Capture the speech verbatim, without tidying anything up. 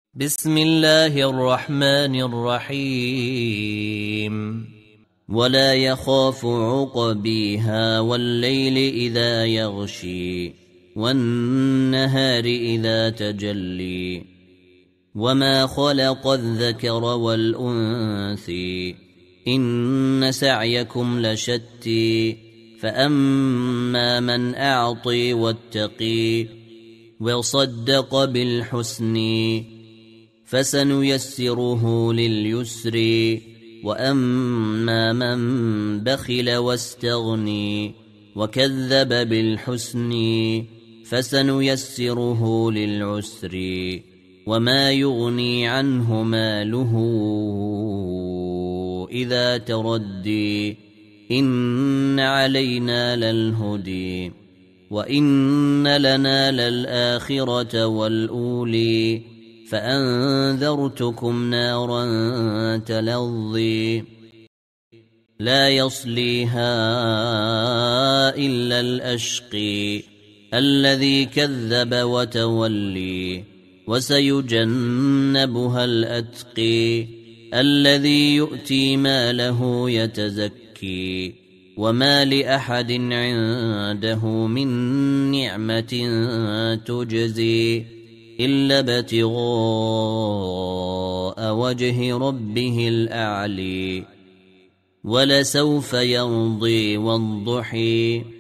بسم الله الرحمن الرحيم ولا يخاف عقبيها والليل إذا يغشي والنهار إذا تجلي وما خلق الذكر والأنثي إن سعيكم لشتى فأما من أعطي واتقي وصدق بالحسن فسنيسره لليسر وأما من بخل واستغني وكذب بالحسن فسنيسره للعسر وما يغني عنه ماله إذا تردي إن علينا للهدي وإن لنا للآخرة والأولي فأنذرتكم نارا تلظي لا يصليها إلا الأشقي الذي كذب وتولي وسيجنبها الأتقي الذي يؤتي ماله يتزكي وما لأحد عنده من نعمة تجزي إلا ابتغاء وجه ربه الأعلي ولسوف يرضي والضحي